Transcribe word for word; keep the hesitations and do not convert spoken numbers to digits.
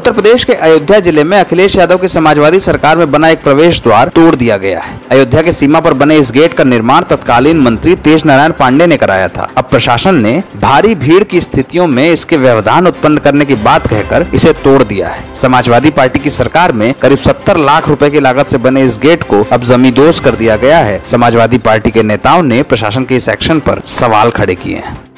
उत्तर प्रदेश के अयोध्या जिले में अखिलेश यादव की समाजवादी सरकार में बना एक प्रवेश द्वार तोड़ दिया गया है। अयोध्या के सीमा पर बने इस गेट का निर्माण तत्कालीन मंत्री तेज नारायण पांडे ने कराया था। अब प्रशासन ने भारी भीड़ की स्थितियों में इसके व्यवधान उत्पन्न करने की बात कहकर इसे तोड़ दिया है। समाजवादी पार्टी की सरकार में करीब सत्तर लाख रुपए की लागत से बने इस गेट को अब जमींदोज कर दिया गया है। समाजवादी पार्टी के नेताओं ने प्रशासन के इस एक्शन पर सवाल खड़े किए हैं।